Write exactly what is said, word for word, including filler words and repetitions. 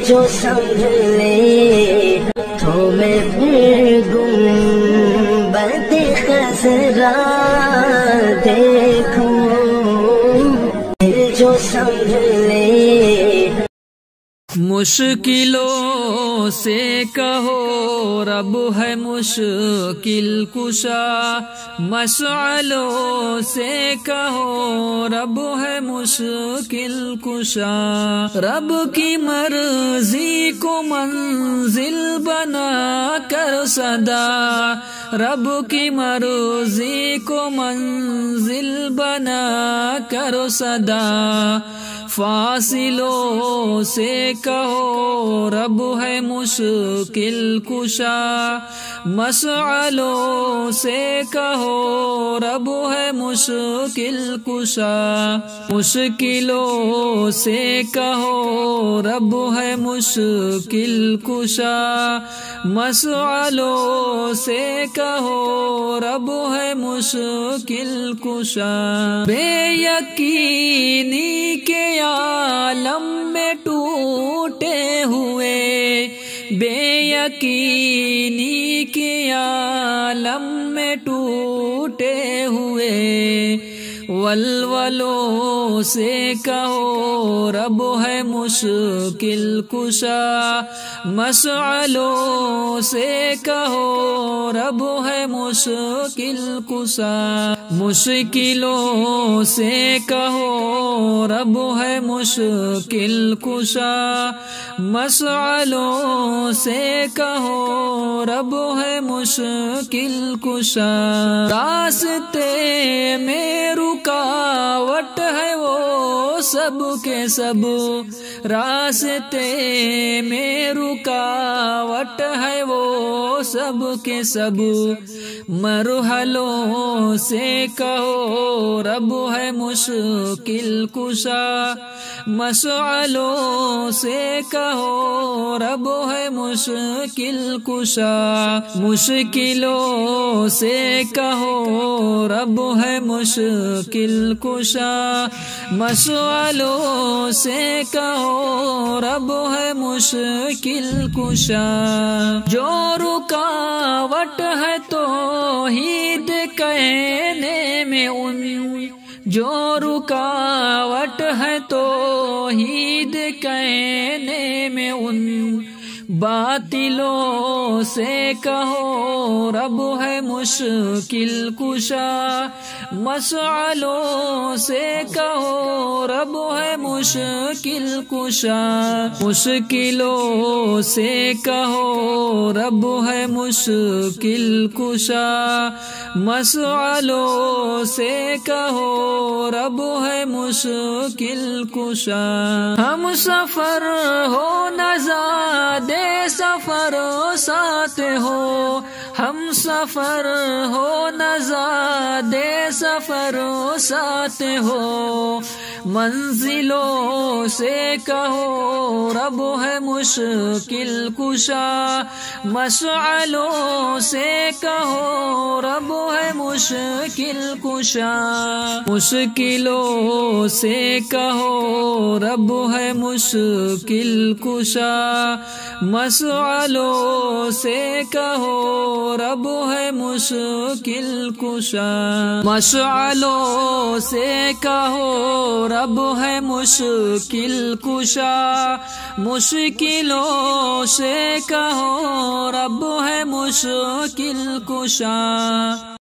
جو سمجھ لے تو میں پھر گنبد خضرا دیکھوں، جو سمجھ لے۔ مشکلوں سے کہو رب ہے مشکل کشا، مشعلوں سے کہو رب ہے مشکل کشا، رب کی مرضی کو منزل بنا کر صدا، رب کی مرضی کو منزل بنا کر صدا، فاصلوں سے کہو رب ہے مشکل کشا، مشعلوں سے کہو رب ہے مشکل کشا، مشکلوں سے کہو رب ہے مشکل کشا، مشعلوں سے کہو رب ہے مشکل کشا، بے یقینی کے عالم میں ٹوٹے ہوئے، بے یقینی کے عالم میں ٹوٹے ہوئے، ولولوں سے کہو رب ہے مشکل کشا، مشعلوں سے کہو رب ہے مشکل کشا، مشکلوں سے کہو رب ہے مشکل کشا، مشعلوں سے کہو رب ہے مشکل کشا، راستے میں رکاوٹ ہے وہ سب کے سب، راستے میں رکاوٹ ہے وہ سب کے سب، مرحلوں سے کہو رب ہے مشکل کشا، مشعلوں سے کہو رب ہے مشکل کشا، مشکلوں سے کہو رب ہے مشکل کشا، مشعلوں سے کہو رب ہے مشکل کشا، جو رکاوٹ ہے توحید کہنے میں ان، جو رکاوٹ ہے توحید کہنے میں ان، باطلوں سے کہو رب ہے مشکل کشا، مشعلوں سے کہو رب ہے مشکل کشا، مشکلوں سے کہو رب ہے مشکل کشا، مشعلوں سے کہو رب ہے مشکل کشا، ہم سفر ہو نزاد سفر ساتھ ہو، ہم سفر ہو نزاد سفر ساتھ ہو، منزلوں سے کہو رب ہے مشکل کشا، مشعلوں سے کہو رب ہے مشکل کشا، مشکلوں سے کہو رب ہے مشکل کشا، مشعلوں سے کہو رب ہے مشکل کشا، مشعلوں سے کہو رب ہے مشکل کشا، مشکلوں سے کہو رب ہے مشکل کشا۔